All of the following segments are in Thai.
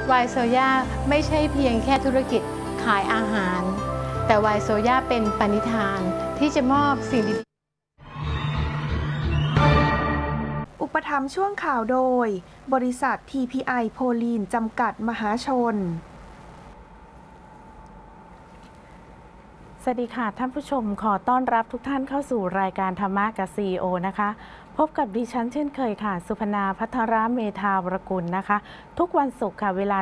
วายโซย่าไม่ใช่เพียงแค่ธุรกิจขายอาหารแต่วายโซย่าเป็นปณิธานที่จะมอบสิ่งดีอุปถัมภ์ช่วงข่าวโดยบริษัท TPI โพลีนจำกัดมหาชนสวัสดีค่ะท่านผู้ชมขอต้อนรับทุกท่านเข้าสู่รายการธรรมะกับ CEO นะคะพบกับดิฉันเช่นเคยค่ะสุพนาภัทรเมธาวรกุลนะคะทุกวันศุกร์ค่ะเวลา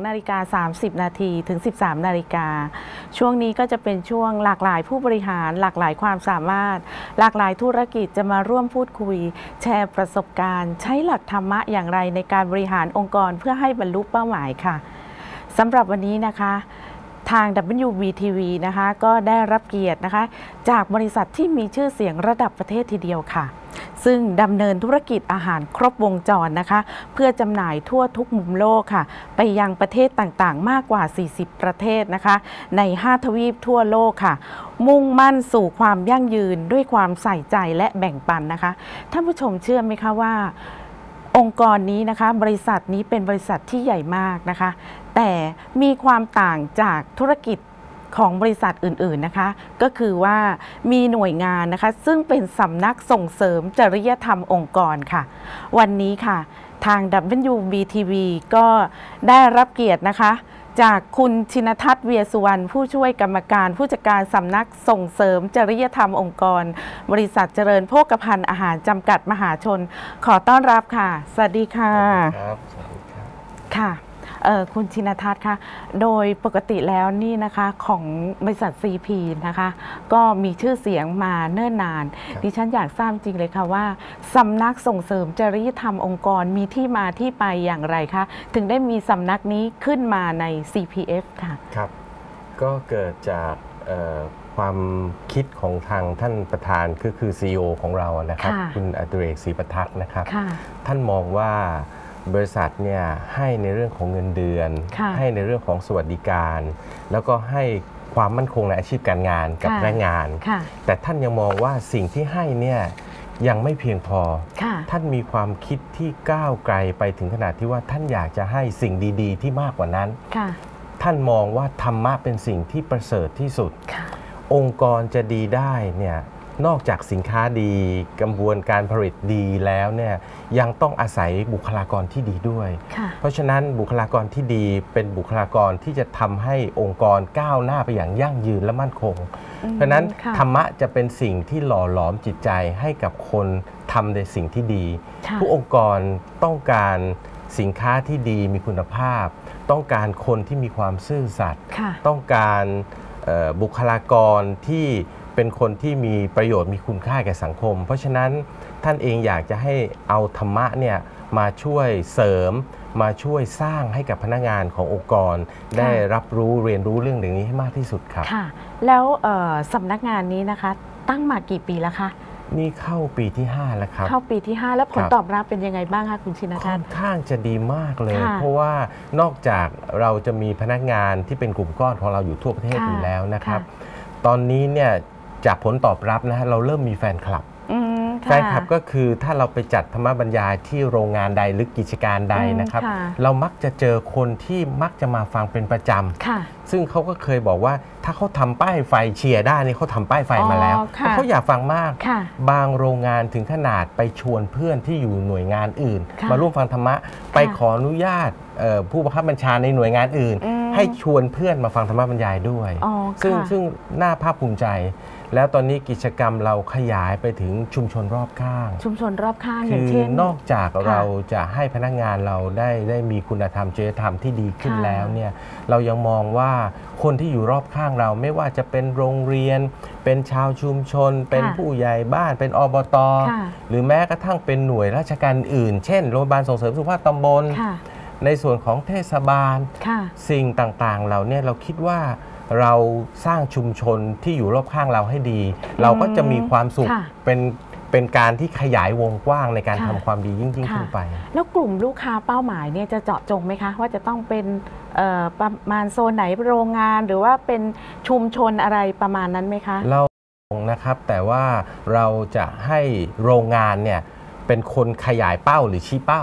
12:30 นาทีถึง 13 นาฬิกาช่วงนี้ก็จะเป็นช่วงหลากหลายผู้บริหารหลากหลายความสามารถหลากหลายธุรกิจจะมาร่วมพูดคุยแชร์ประสบการณ์ใช้หลักธรรมะอย่างไรในการบริหารองค์กรเพื่อให้บรรลุเป้าหมายค่ะสำหรับวันนี้นะคะทาง WBTV นะคะก็ได้รับเกียรตินะคะจากบริษัทที่มีชื่อเสียงระดับประเทศทีเดียวค่ะซึ่งดำเนินธุรกิจอาหารครบวงจรนะคะเพื่อจำหน่ายทั่วทุกมุมโลกค่ะไปยังประเทศต่างๆมากกว่า40ประเทศนะคะใน5ทวีปทั่วโลกค่ะมุ่งมั่นสู่ความยั่งยืนด้วยความใส่ใจและแบ่งปันนะคะท่านผู้ชมเชื่อไหมคะว่าองค์กรนี้นะคะบริษัทนี้เป็นบริษัทที่ใหญ่มากนะคะแต่มีความต่างจากธุรกิจของบริษัทอื่นๆนะคะก็คือว่ามีหน่วยงานนะคะซึ่งเป็นสำนักส่งเสริมจริยธรรมองค์กรค่ะวันนี้ค่ะทาง WBTV ก็ได้รับเกียรตินะคะจากคุณชินทัศน์เวียสุวรรณผู้ช่วยกรรมการผู้จัดการสำนักส่งเสริมจริยธรรมองค์กรบริษัทเจริญโภคภัณฑ์อาหารจำกัดมหาชนขอต้อนรับค่ะสวัสดีค่ะครับสวัสดีครับค่ะคุณชินทัศน์คะโดยปกติแล้วนี่นะคะของบริษัท CP นะคะก็มีชื่อเสียงมาเนิ่นนานดิฉันอยากทราบจริงเลยค่ะว่าสำนักส่งเสริมจริยธรรมองค์กรมีที่มาที่ไปอย่างไรคะถึงได้มีสำนักนี้ขึ้นมาใน CPF ค่ะครับก็เกิดจากความคิดของทางท่านประธานคือ CEO ของเรานะครับคุณอดิเรกศรีประทักษ์นะครับท่านมองว่าบริษัทเนี่ยให้ในเรื่องของเงินเดือนให้ในเรื่องของสวัสดิการแล้วก็ให้ความมั่นคงในอาชีพการงานกับแรงงานแต่ท่านยังมองว่าสิ่งที่ให้เนี่ยยังไม่เพียงพอท่านมีความคิดที่ก้าวไกลไปถึงขนาดที่ว่าท่านอยากจะให้สิ่งดีๆที่มากกว่านั้นท่านมองว่าธรรมะเป็นสิ่งที่ประเสริฐที่สุดองค์กรจะดีได้เนี่ยนอกจากสินค้าดีกระบวนการผลิตดีแล้วเนี่ยยังต้องอาศัยบุคลากรที่ดีด้วยเพราะฉะนั้นบุคลากรที่ดีเป็นบุคลากรที่จะทำให้องค์กรก้าวหน้าไปอย่างยั่งยืนและมั่นคงเพราะฉะนั้นธรรมะจะเป็นสิ่งที่หล่อหลอมจิตใจให้กับคนทำในสิ่งที่ดีทุกองค์กรต้องการสินค้าที่ดีมีคุณภาพต้องการคนที่มีความซื่อสัตย์ต้องการบุคลากรที่เป็นคนที่มีประโยชน์มีคุณค่าแก่สังคมเพราะฉะนั้นท่านเองอยากจะให้เอาธรรมะเนี่ยมาช่วยเสริมมาช่วยสร้างให้กับพนักงานขององค์กรได้รับรู้เรียนรู้เรื่องนี้ให้มากที่สุดครับค่ะแล้วสำนักงานนี้นะคะตั้งมากี่ปีแล้วคะนี่เข้าปีที่5แล้วครับเข้าปีที่5แล้วผลตอบรับเป็นยังไงบ้างคะคุณชินทัศน์ค่อนข้างจะดีมากเลยเพราะว่านอกจากเราจะมีพนักงานที่เป็นกลุ่มก้อนของเราอยู่ทั่วประเทศอยู่แล้วนะครับตอนนี้เนี่ยจากผลตอบรับนะฮะเราเริ่มมีแฟนคลับก็คือถ้าเราไปจัดธรรมบรรยายที่โรงงานใดหรือกิจการใดนะครับเรามักจะเจอคนที่มักจะมาฟังเป็นประจำซึ่งเขาก็เคยบอกว่าถ้าเขาทำป้ายไฟเชียร์ได้นี่เขาทำป้ายไฟมาแล้วเขาอยากฟังมากบางโรงงานถึงขนาดไปชวนเพื่อนที่อยู่หน่วยงานอื่นมาร่วมฟังธรรมะไปขออนุญาตผู้บังคับบัญชาในหน่วยงานอื่นให้ชวนเพื่อนมาฟังธรรมบรรยายด้วยซึ่งน่าภาคภูมิใจแล้วตอนนี้กิจกรรมเราขยายไปถึงชุมชนรอบข้างอย่างเช่นนอกจากเราจะให้พนักงานเราได้มีคุณธรรมจริยธรรมที่ดีขึ้นแล้วเนี่ยเรายังมองว่าคนที่อยู่รอบข้างเราไม่ว่าจะเป็นโรงเรียนเป็นชาวชุมชนเป็นผู้ใหญ่บ้านเป็นอบต.หรือแม้กระทั่งเป็นหน่วยราชการอื่นเช่นโรงพยาบาลส่งเสริมสุขภาพตำบลในส่วนของเทศบาลสิ่งต่างๆเราเนี่ยเราคิดว่าเราสร้างชุมชนที่อยู่รอบข้างเราให้ดีเราก็จะมีความสุขเป็นการที่ขยายวงกว้างในการทำความดียิ่งขึ้นไปแล้วกลุ่มลูกค้าเป้าหมายเนี่ยจะเจาะจงไหมคะว่าจะต้องเป็นประมาณโซนไหนโรงงานหรือว่าเป็นชุมชนอะไรประมาณนั้นไหมคะเรานะครับแต่ว่าเราจะให้โรงงานเนี่ยเป็นคนขยายเป้าหรือชี้เป้า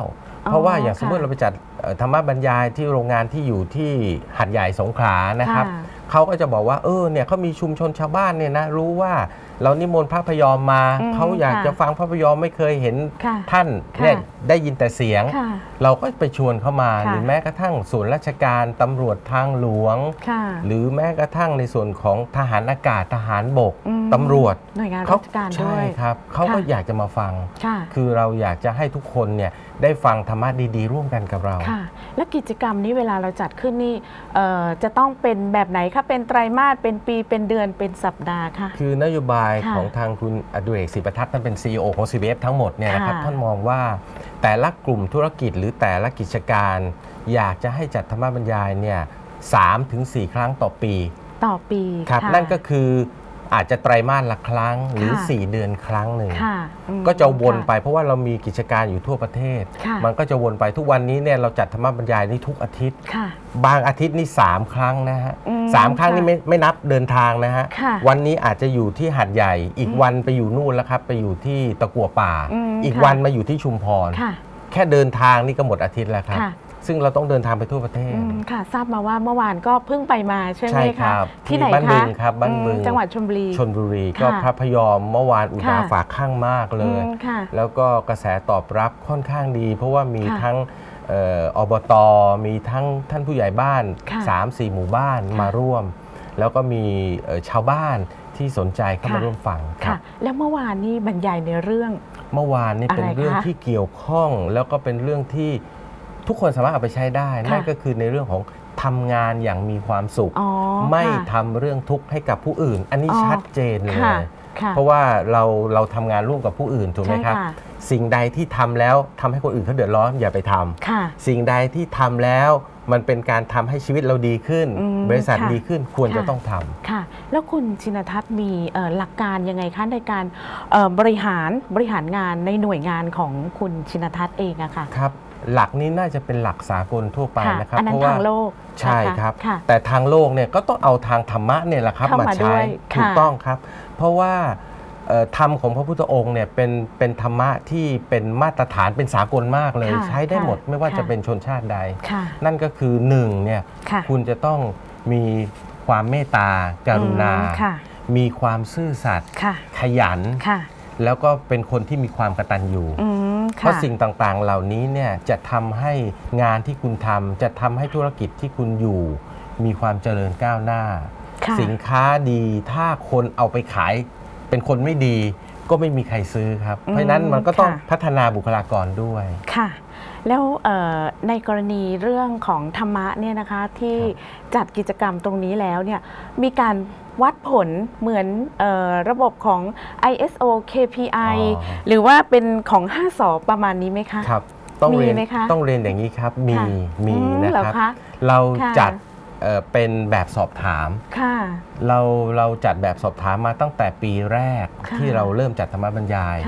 เพราะว่าอย่างสมมติเราไปจัดธรรมบรรยายที่โรงงานที่อยู่ที่หัดใหญ่สงขลานะครับเขาก็จะบอกว่าเนี่ยเขามีชุมชนชาวบ้านเนี่ยนะรู้ว่าเรานิมนต์พระพยอมมาเขาอยากจะฟังพระพยอมไม่เคยเห็นท่านเนี่ยได้ยินแต่เสียงเราก็ไปชวนเข้ามาหรือแม้กระทั่งส่วนราชการตำรวจทางหลวงหรือแม้กระทั่งในส่วนของทหารอากาศทหารบกตำรวจหน่วยงานราชการด้วยใช่ครับเขาก็อยากจะมาฟังคือเราอยากจะให้ทุกคนเนี่ยได้ฟังธรรมะดีๆร่วมกันกับเราและกิจกรรมนี้เวลาเราจัดขึ้นนี่จะต้องเป็นแบบไหนคะเป็นไตรมาสเป็นปีเป็นเดือนเป็นสัปดาห์คะคือนโยบายของทางคุณอดุเรก ศรีประทักษ์ท่านเป็น CEO ของ CBF ทั้งหมดเนี่ยนะครับท่านมองว่าแต่ละกลุ่มธุรกิจหรือแต่ละกิจการอยากจะให้จัดธรรมบรรยายเนี่ย3-4 ครั้งต่อปีครับนั่นก็คืออาจจะไตรมาสละครั้งหรือ4 เดือนครั้งหนึ่งก็จะวนไปเพราะว่าเรามีกิจการอยู่ทั่วประเทศมันก็จะวนไปทุกวันนี้เนี่ยเราจัดธรรมบรรยายนี่ทุกอาทิตย์บางอาทิตย์นี่3 ครั้งนะฮะ3 ครั้งนี่ไม่นับเดินทางนะฮะวันนี้อาจจะอยู่ที่หัดใหญ่อีกวันไปอยู่นู่นแล้วครับไปอยู่ที่ตะกั่วป่าอีกวันมาอยู่ที่ชุมพรแค่เดินทางนี่ก็หมดอาทิตย์แล้วครับซึ่งเราต้องเดินทางไปทั่วประเทศค่ะทราบมาว่าเมื่อวานก็เพิ่งไปมาใช่ไหมคะที่ไหนคะบ้านบึงครับบ้านบึงจังหวัดชลบุรีก็พระพยอมเมื่อวานอุณาฝากข้างมากเลยแล้วก็กระแสตอบรับค่อนข้างดี เพราะว่ามีทั้งอบต.มีทั้งท่านผู้ใหญ่บ้าน 3-4 หมู่บ้านมาร่วมแล้วก็มีชาวบ้านที่สนใจเข้ามาร่วมฟังค่ะแล้วเมื่อวานนี้บรรยายในเรื่องเมื่อวานนี้เป็นเรื่องที่เกี่ยวข้องแล้วก็เป็นเรื่องที่ทุกคนสามารถเอาไปใช้ได้นั่นก็คือในเรื่องของทำงานอย่างมีความสุขไม่ทำเรื่องทุกข์ให้กับผู้อื่นอันนี้ชัดเจนเลยเพราะว่าเราทำงานร่วมกับผู้อื่นถูกไหมครับสิ่งใดที่ทำแล้วทำให้คนอื่นเขาเดือดร้อนอย่าไปทำสิ่งใดที่ทำแล้วมันเป็นการทำให้ชีวิตเราดีขึ้นบริษัทดีขึ้นควรจะต้องทำค่ะแล้วคุณชินทัศน์มีหลักการยังไงคะในการบริหารงานในหน่วยงานของคุณชินทัศน์เองอะค่ะครับหลักนี้น่าจะเป็นหลักสากลทั่วไปนะครับเพราะว่าทางโลกใช่ครับแต่ทางโลกเนี่ยก็ต้องเอาทางธรรมะเนี่ยแหละครับมาใช้ถูกต้องครับเพราะว่าธรรมของพระพุทธองค์เนี่ยเป็นธรรมะที่เป็นมาตรฐานเป็นสากลมากเลยใช้ได้หมดไม่ว่าจะเป็นชนชาติใดนั่นก็คือ1เนี่ยคุณจะต้องมีความเมตตากรุณามีความซื่อสัตย์ขยันแล้วก็เป็นคนที่มีความกตัญญูเพราะสิ่งต่างๆเหล่านี้เนี่ยจะทำให้งานที่คุณทำจะทำให้ธุรกิจที่คุณอยู่มีความเจริญก้าวหน้าสินค้าดีถ้าคนเอาไปขายเป็นคนไม่ดีก็ไม่มีใครซื้อครับเพราะฉะนั้นมันก็ต้องพัฒนาบุคลากรด้วยค่ะแล้วในกรณีเรื่องของธรรมะเนี่ยนะคะที่จัดกิจกรรมตรงนี้แล้วเนี่ยมีการวัดผลเหมือนระบบของ ISO KPI หรือว่าเป็นของ5 สอประมาณนี้ไหมคะครับต้องเรียนอย่างนี้ครับมีนะครับเราจัดเป็นแบบสอบถามเราจัดแบบสอบถามมาตั้งแต่ปีแรกที่เราเริ่มจัดธรรมบรรยาย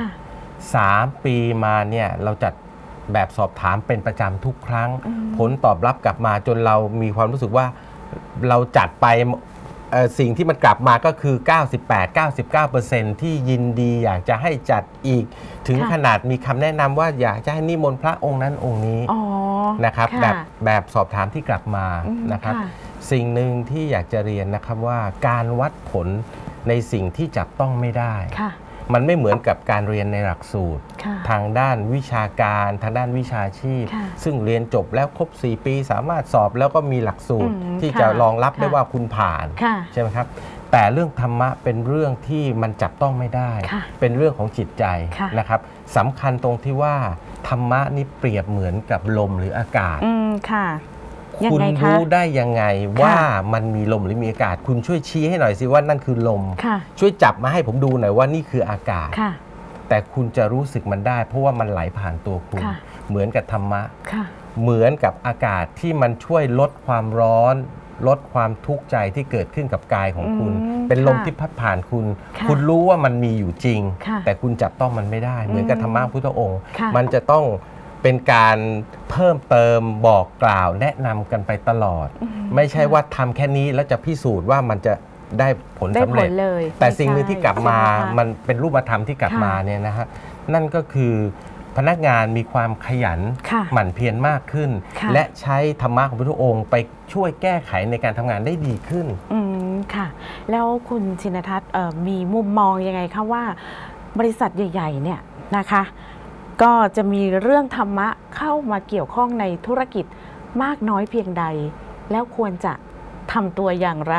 3 ปีมาเนี่ยเราจัดแบบสอบถามเป็นประจำทุกครั้งผลตอบรับกลับมาจนเรามีความรู้สึกว่าเราจัดไปสิ่งที่มันกลับมาก็คือ 98-99% ที่ยินดีอยากจะให้จัดอีกถึงขนาดมีคำแนะนำว่าอยากจะให้นิมนต์พระองค์นั้นองค์นี้นะครับแบบสอบถามที่กลับมานะครับสิ่งหนึ่งที่อยากจะเรียนนะครับว่าการวัดผลในสิ่งที่จับต้องไม่ได้มันไม่เหมือนกับการเรียนในหลักสูตรทางด้านวิชาการทางด้านวิชาชีพซึ่งเรียนจบแล้วครบ4 ปีสามารถสอบแล้วก็มีหลักสูตรที่จะรองรับได้ว่าคุณผ่านใช่ไหมครับแต่เรื่องธรรมะเป็นเรื่องที่มันจับต้องไม่ได้เป็นเรื่องของจิตใจนะครับสำคัญตรงที่ว่าธรรมะนี่เปรียบเหมือนกับลมหรืออากาศคุณรู้ได้ยังไงว่ามันมีลมหรือมีอากาศคุณช่วยชี้ให้หน่อยสิว่านั่นคือลมช่วยจับมาให้ผมดูหน่อยว่านี่คืออากาศแต่คุณจะรู้สึกมันได้เพราะว่ามันไหลผ่านตัวคุณเหมือนกับธรรมะเหมือนกับอากาศที่มันช่วยลดความร้อนลดความทุกข์ใจที่เกิดขึ้นกับกายของคุณเป็นลมที่พัดผ่านคุณรู้ว่ามันมีอยู่จริงแต่คุณจับต้องมันไม่ได้เหมือนกับธรรมะพุทธองค์มันจะต้องเป็นการเพิ่มเติมบอกกล่าวแนะนำกันไปตลอดไม่ใช่ว่าทำแค่นี้แล้วจะพิสูจน์ว่ามันจะได้ผลสำเร็จแต่สิ่งหนึ่งที่กลับมามันเป็นรูปธรรมที่กลับมาเนี่ยนะฮะนั่นก็คือพนักงานมีความขยันค่ะหมั่นเพียรมากขึ้นค่ะและใช้ธรรมะของพระพุทธองค์ไปช่วยแก้ไขในการทำงานได้ดีขึ้นค่ะแล้วคุณชินทัศน์มีมุมมองยังไงคะว่าบริษัทใหญ่ๆเนี่ยนะคะก็จะมีเรื่องธรรมะเข้ามาเกี่ยวข้องในธุรกิจมากน้อยเพียงใด แล้วควรจะทำตัวอย่างไร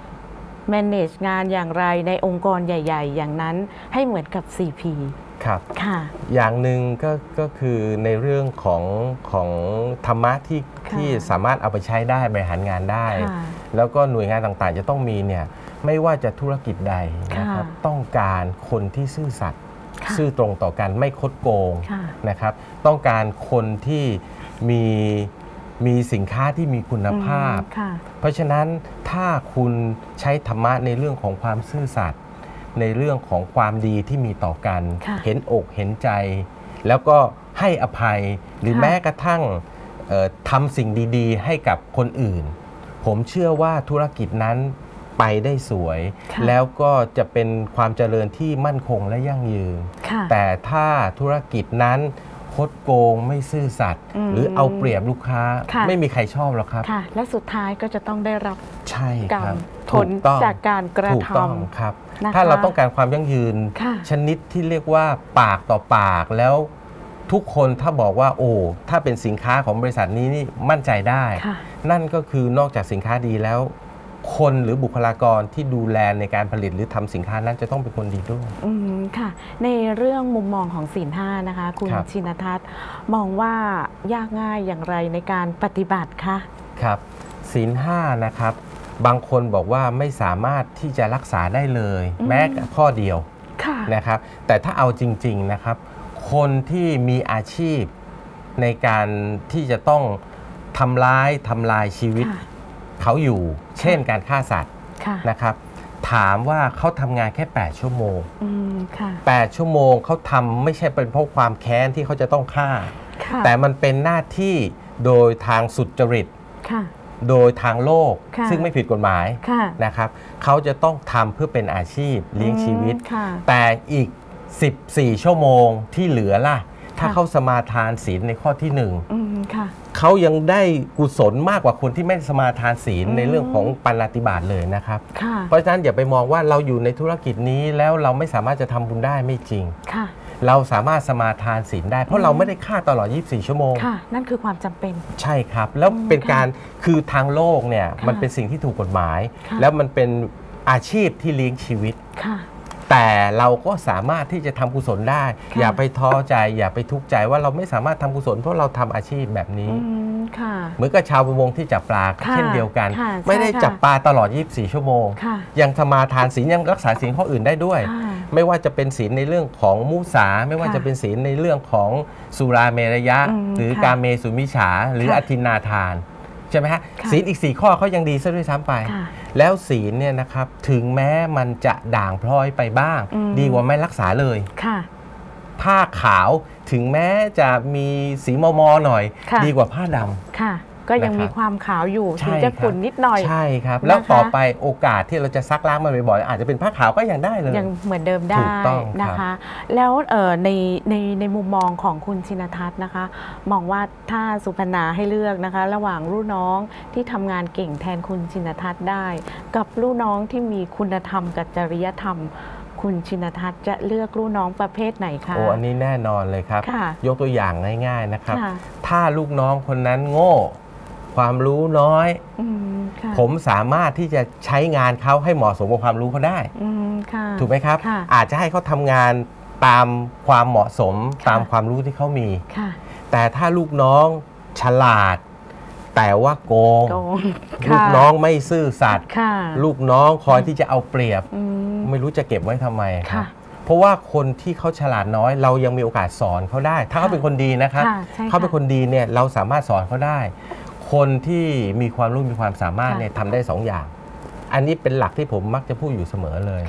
manage งานอย่างไรในองค์กรใหญ่ๆอย่างนั้นให้เหมือนกับ CP ครับค่ะอย่างหนึ่งก็คือในเรื่องของธรรมะที่ค่ะที่สามารถเอาไปใช้ได้บริหารงานได้ค่ะแล้วก็หน่วยงานต่างๆจะต้องมีเนี่ยไม่ว่าจะธุรกิจใดนะครับค่ะต้องการคนที่ซื่อสัตย์ค่ะซื่อตรงต่อกันไม่คดโกงค่ะนะครับต้องการคนที่มีสินค้าที่มีคุณภาพค่ะเพราะฉะนั้นถ้าคุณใช้ธรรมะในเรื่องของความซื่อสัตย์ในเรื่องของความดีที่มีต่อกันค่ะเห็นอกเห็นใจ แล้วก็ให้อภัยหรือค่ะแม้กระทั่งทำสิ่งดีๆ ให้กับคนอื่น ผมเชื่อว่าธุรกิจนั้นไปได้สวยค่ะแล้วก็จะเป็นความเจริญที่มั่นคงและยั่งยืนค่ะแต่ถ้าธุรกิจนั้นคดโกงไม่ซื่อสัตย์หรือเอาเปรียบลูกค้าค่ะไม่มีใครชอบหรอกครับค่ะ และสุดท้ายก็จะต้องได้รับใช่กรรครัมบผถูลต้องจากการกระถูกทต้องครับำนะคะถ้าเราต้องการความยั่งยืนค่ะชนิดที่เรียกว่าปากต่อปากแล้วทุกคนถ้าบอกว่าโอ้ถ้าเป็นสินค้าของบริษัทนี้นี่มั่นใจได้ค่ะนั่นก็คือนอกจากสินค้าดีแล้ว คนหรือบุคลากรที่ดูแลในการผลิตหรือทำสินค้านั้นจะต้องเป็นคนดีด้วยค่ะ ในเรื่องมุมมองของศีลห้านะคะ คุณครับชินทัศน์มองว่ายากง่ายอย่างไรในการปฏิบัติคะครับศีลห้านะครับ บางคนบอกว่าไม่สามารถที่จะรักษาได้เลย แม้แต่ข้อเดียวค่ะนะครับแต่ถ้าเอาจริงๆนะครับคนที่มีอาชีพในการที่จะต้องทำลายชีวิตค่ะเขาอยู่ เช่นการฆ่าสัตว์ค่ะนะครับถามว่าเขาทำงานแค่8ชั่วโมงค่ะ 8ชั่วโมงเขาทำไม่ใช่เป็นเพราะความแค้นที่เขาจะต้องฆ่าค่ะแต่มันเป็นหน้าที่โดยทางสุจริตค่ะโดยทางโลกค่ะซึ่งไม่ผิดกฎหมายค่ะนะครับเขาจะต้องทำเพื่อเป็นอาชีพเลี้ยงชีวิตค่ะแต่อีก 14 ชั่วโมงที่เหลือล่ะ ถ้าเขาสมาทานศีลในข้อที่ค่ะ 1 เขายังได้กุศลมากกว่าคนที่ไม่สมาทานศีลในเรื่องของปาณาติบาตเลยนะครับค่ะเพราะฉะนั้นอย่าไปมองว่าเราอยู่ในธุรกิจนี้แล้วเราไม่สามารถจะทำบุญได้ไม่จริงค่ะเราสามารถสมาทานศีลได้ เพราะเราไม่ได้ฆ่าตลอด 24 ชั่วโมงค่ะ นั่นคือความจำเป็นใช่ครับ แล้วเป็นการคือทางโลกเนี่ยค่ะมันเป็นสิ่งที่ถูกกฎหมายค่ะแล้วมันเป็นอาชีพที่เลี้ยงชีวิตค่ะแต่เราก็สามารถที่จะทำกุศลได้ค่ะอย่าไปท้อใจอย่าไปทุกข์ใจว่าเราไม่สามารถทำกุศลเพราะเราทำอาชีพแบบนี้ค่ะเหมือนกับชาวประมงที่จับปลาค่ะเช่นเดียวกันค่ะไม่ได้ใช่ค่ะจับปลาตลอด 24 ชั่วโมงค่ะยังสมาทานศีลยังรักษาศีลข้ออื่นได้ด้วยค่ะไม่ว่าจะเป็นศีลในเรื่องของมุสา ไม่ว่าค่ะจะเป็นศีลในเรื่องของสุราเมรยะ หรือค่ะกาเมสุมิฉาหรือค่ะอทินนาทานใช่ไหมฮะค่ะศีลอีก 4 ข้อเขายังดีซะด้วยซ้ำไปค่ะแล้วศีลเนี่ยนะครับถึงแม้มันจะด่างพร้อยไปบ้าง ดีกว่าไม่รักษาเลยค่ะผ้าขาวถึงแม้จะมีสีมอมหน่อยค่ะดีกว่าผ้าดำค่ะ ก็ยังนะครับมีความขาวอยู่ใช่ถึงจะครับขุ่นนิดหน่อยใช่ครับ แล้วนะคะต่อไปโอกาสที่เราจะซักล้างมันบ่อยๆอาจจะเป็นผ้าขาวก็ยังได้เลยยังเหมือนเดิมถูได้กต้องครับนะคะ แล้วในมุมมองของคุณชินทัศน์นะคะ มองว่าถ้าสุพรรณาให้เลือกนะคะ ระหว่างลูกน้องที่ทำงานเก่งแทนคุณชินทัศน์ได้ กับลูกน้องที่มีคุณธรรมกับจริยธรรม คุณชินทัศน์จะเลือกลูกน้องประเภทไหนคะโอ้อันนี้แน่นอนเลยครับค่ะยกตัวอย่างง่ายๆนะครับค่ะถ้าลูกน้องคนนั้นโง่ ความรู้น้อยค่ะผมสามารถที่จะใช้งานเขาให้เหมาะสมกับความรู้เขาได้ค่ะถูกไหมครับค่ะอาจจะให้เขาทำงานตามความเหมาะสมค่ะตามความรู้ที่เขามีค่ะแต่ถ้าลูกน้องฉลาด แต่ว่าโกงโกงลูกน้องไม่ซื่อสัตย์ค่ะลูกน้องคอยที่จะเอาเปรียบอืมไม่รู้จะเก็บไว้ทำไมครัค่ะบ เพราะว่าคนที่เขาฉลาดน้อย เรายังมีโอกาสสอนเขาได้ ถ้าเขาเป็นคนดีนะครับค่ะใช่ค่ะเขาเป็นคนดีเนี่ยเราสามารถสอนเขาได้ คนที่มีความรู้มีความสามารถค่ะเนี่ยทำได้2 อย่าง อันนี้เป็นหลักที่ผมมักจะพูดอยู่เสมอเลยค่ะ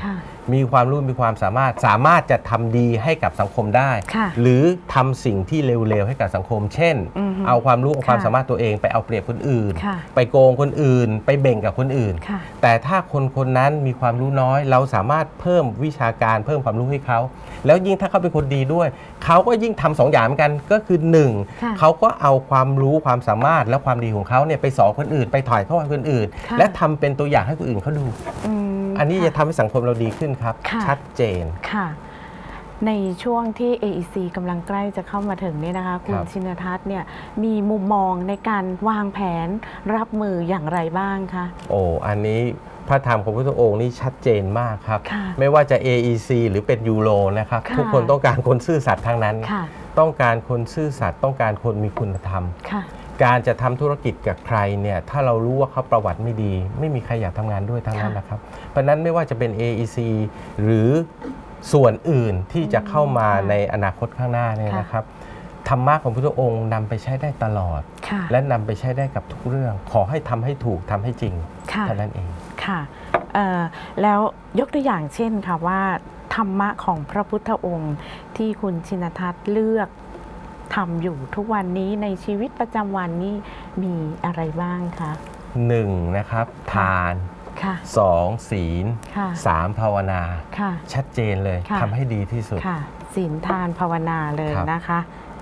มีความรู้มีความสามารถจะทำดีให้กับสังคมได้หรือทำสิ่งที่เร็วๆให้กับสังคมเช่นเอาความรู้ความสามารถตัวเองไปเอาเปรียบคนอื่นไปโกงคนอื่นไปเบ่งกับคนอื่นแต่ถ้าคนนั้นมีความรู้น้อยเราสามารถเพิ่มวิชาการเพิ่มความรู้ให้เขาแล้วยิ่งถ้าเขาเป็นคนดีด้วยเขาก็ยิ่งทำ2 อย่างเหมือนกันก็คือ1เขาก็เอาความรู้ความสามารถและความดีของเขาเนี่ยไปสอนคนอื่นไปถ่ายทอดให้คนอื่นและทำเป็นตัวอย่างให้คนอื่นเขาดูอันนี้จะทำให้สังคมเราดีขึ้นครับชัดเจนค่ะในช่วงที่ AEC กำลังใกล้จะเข้ามาถึงเนี่ยนะคะคุณชินทัศน์เนี่ยมีมุมมองในการวางแผนรับมืออย่างไรบ้างคะอันนี้พระธรรมของพระพุทธองค์นี่ชัดเจนมากครับไม่ว่าจะ AEC หรือเป็นยูโรนะครับทุกคนต้องการคนซื่อสัตย์ทั้งนั้นต้องการคนซื่อสัตย์ต้องการคนมีคุณธรรมการจะทำธุรกิจกับใครเนี่ยถ้าเรารู้ว่าเขาประวัติไม่ดีไม่มีใครอยากทำงานด้วยทั้งนั้นนะครับเพราะนั้นไม่ว่าจะเป็น AEC หรือส่วนอื่นที่จะเข้ามาในอนาคตข้างหน้าเนี่ยนะครับธรรมะของพระพุทธองค์นำไปใช้ได้ตลอดและนำไปใช้ได้กับทุกเรื่องขอให้ทำให้ถูกทำให้จริงเท่านั้นเองค่ะแล้วยกตัวอย่างเช่นค่ะว่าธรรมะของพระพุทธองค์ที่คุณชินทัศน์เลือกทำอยู่ทุกวันนี้ในชีวิตประจำวันนี้มีอะไรบ้างคะ 1นะครับทาน2ศีล3ภาวนาชัดเจนเลยทำให้ดีที่สุดศีลทานภาวนาเลยนะคะ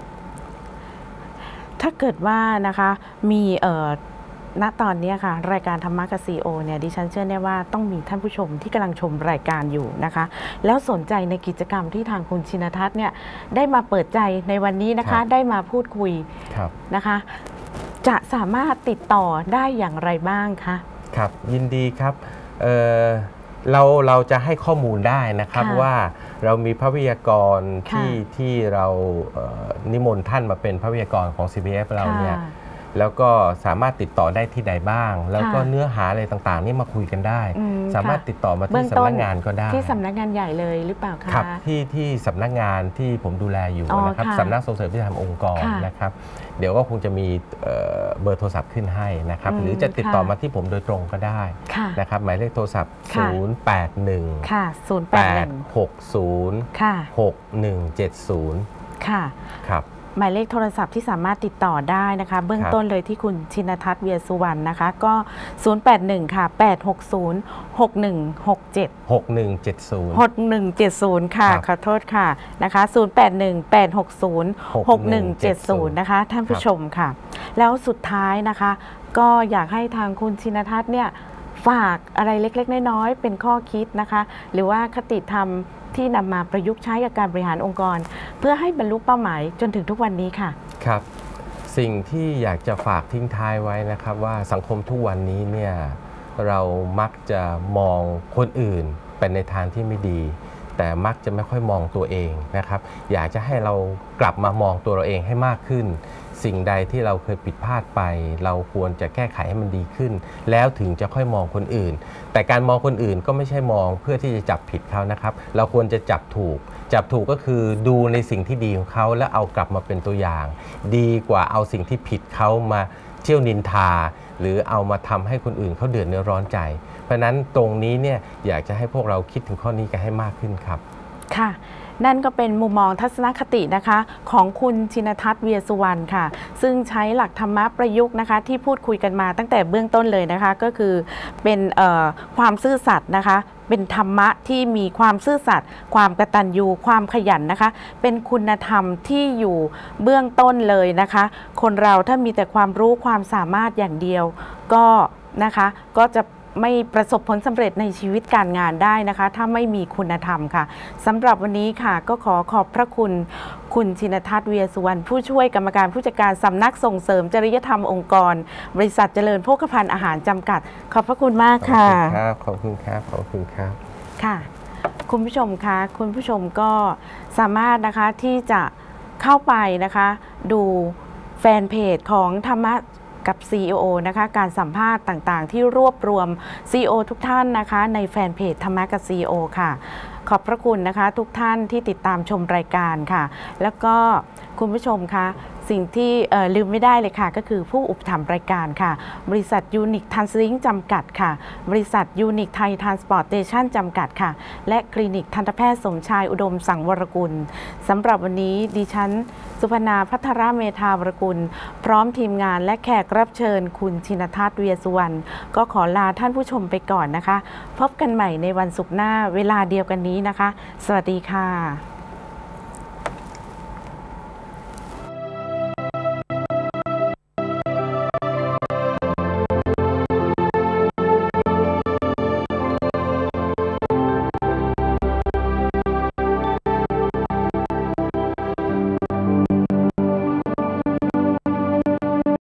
ถ้าเกิดว่านะคะมีณตอนนี้ค่ะรายการธรรมะกับCEOเนี่ยดิฉันเชื่อแน่ว่าต้องมีท่านผู้ชมที่กำลังชมรายการอยู่นะคะแล้วสนใจในกิจกรรมที่ทางคุณชินทัศน์เนี่ยได้มาเปิดใจในวันนี้นะคะได้มาพูดคุยนะคะจะสามารถติดต่อได้อย่างไรบ้างคะครับยินดีครับเราจะให้ข้อมูลได้นะครับว่าเรามีพระวิทยากรที่เรานิมนต์ท่านมาเป็นพระวิทยากรของ CPF เราเนี่ยแล้วก็สามารถติดต่อได้ที่ใดบ้างแล้วก็เนื้อหาอะไรต่างๆนี่มาคุยกันได้สามารถติดต่อมาที่สำนักงานก็ได้ที่สำนักงานใหญ่เลยหรือเปล่าคะครับที่สำนักงานที่ผมดูแลอยู่นะครับสำนักส่งเสริมวิชาการองค์กรนะครับเดี๋ยวก็คงจะมีเบอร์โทรศัพท์ขึ้นให้นะครับหรือจะติดต่อมาที่ผมโดยตรงก็ได้นะครับหมายเลขโทรศัพท์081 ค่ะ 860ค่ะ6170 ค่ะครับหมายเลขโทรศัพท์ที่สามารถติดต่อได้นะคะเบื้องต้นเลยที่คุณชินทัศน์เวียสุวรรณนะคะก็081ค่ะ860 6167 6170ค่ะขอโทษค่ะนะคะ081 860 6170นะคะท่านผู้ชมค่ะแล้วสุดท้ายนะคะก็อยากให้ทางคุณชินทัศน์เนี่ยฝากอะไรเล็กๆน้อยๆเป็นข้อคิดนะคะหรือว่าคติธรรมที่นำมาประยุกต์ใช้กับการบริหารองค์กรเพื่อให้บรรลุเป้าหมายจนถึงทุกวันนี้ค่ะครับสิ่งที่อยากจะฝากทิ้งท้ายไว้นะครับว่าสังคมทุกวันนี้เนี่ยเรามักจะมองคนอื่นเป็นในทางที่ไม่ดีแต่มักจะไม่ค่อยมองตัวเองนะครับอยากจะให้เรากลับมามองตัวเราเองให้มากขึ้นสิ่งใดที่เราเคยผิดพลาดไปเราควรจะแก้ไขให้มันดีขึ้นแล้วถึงจะค่อยมองคนอื่นแต่การมองคนอื่นก็ไม่ใช่มองเพื่อที่จะจับผิดเขานะครับเราควรจะจับถูกก็คือดูในสิ่งที่ดีของเขาแล้วเอากลับมาเป็นตัวอย่างดีกว่าเอาสิ่งที่ผิดเขามาเที่ยวนินทาหรือเอามาทำให้คนอื่นเขาเดือดเนื้อร้อนใจเพราะนั้นตรงนี้เนี่ยอยากจะให้พวกเราคิดถึงข้อนี้กันให้มากขึ้นครับค่ะนั่นก็เป็นมุมมองทัศนคตินะคะของคุณชินทัศน์เวียสุวรรณค่ะซึ่งใช้หลักธรรมะประยุกต์นะคะที่พูดคุยกันมาตั้งแต่เบื้องต้นเลยนะคะก็คือเป็นความซื่อสัตย์นะคะเป็นธรรมะที่มีความซื่อสัตย์ความกตัญญูความขยันนะคะเป็นคุณธรรมที่อยู่เบื้องต้นเลยนะคะคนเราถ้ามีแต่ความรู้ความสามารถอย่างเดียวก็นะคะก็จะไม่ประสบผลสำเร็จในชีวิตการงานได้นะคะถ้าไม่มีคุณธรรมค่ะสำหรับวันนี้ค่ะก็ขอบพระคุณคุณชินทัศน์เวียสุวรรณผู้ช่วยกรรมการผู้จัดการสำนักส่งเสริมจริยธรรมองค์กรบริษัทเจริญโภคภัณฑ์อาหารจำกัดขอบพระคุณมากค่ะขอบคุณครับขอบคุณครับค่ะคุณผู้ชมคะคุณผู้ชมก็สามารถนะคะที่จะเข้าไปนะคะดูแฟนเพจของธรรมะกับ CEO นะคะการสัมภาษณ์ต่างๆที่รวบรวม CEO ทุกท่านนะคะในแฟนเพจธรรมะกับ CEO ค่ะขอบพระคุณนะคะทุกท่านที่ติดตามชมรายการค่ะแล้วก็คุณผู้ชมคะสิ่งที่ลืมไม่ได้เลยค่ะก็คือผู้อุปถัมภ์รายการค่ะบริษัทยูนิคทันซิงจำกัดค่ะบริษัทยูนิคไทยทรานสปอร์ตเตชั่นจำกัดค่ะและคลินิกทันตแพทย์สมชายอุดมสังวรกุลสำหรับวันนี้ดิฉันสุพนาภัทรเมธาวรกุลพร้อมทีมงานและแขกรับเชิญคุณชินทัศน์เวียสุวรรณก็ขอลาท่านผู้ชมไปก่อนนะคะพบกันใหม่ในวันศุกร์หน้าเวลาเดียวกันนี้นะคะสวัสดีค่ะ